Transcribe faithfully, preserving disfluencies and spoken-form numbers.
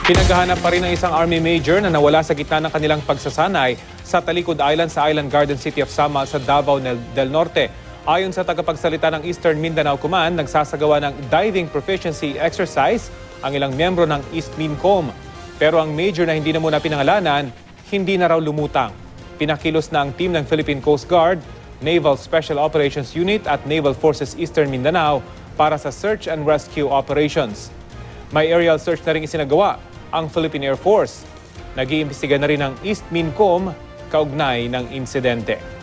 Pinaghahanap pa rin ng isang Army Major na nawala sa gitna ng kanilang pagsasanay sa Talikod Island sa Island Garden City of Samar sa Davao del Norte. Ayon sa tagapagsalita ng Eastern Mindanao Command, nagsasagawa ng diving proficiency exercise ang ilang miyembro ng East MINCOM. Pero ang major na hindi na muna pinangalanan, hindi na raw lumutang. Pinakilos na ang team ng Philippine Coast Guard, Naval Special Operations Unit at Naval Forces Eastern Mindanao para sa search and rescue operations. May aerial search na rin isinagawa ang Philippine Air Force. Nag-iimbestiga na rin ang East MINCOM kaugnay ng insidente.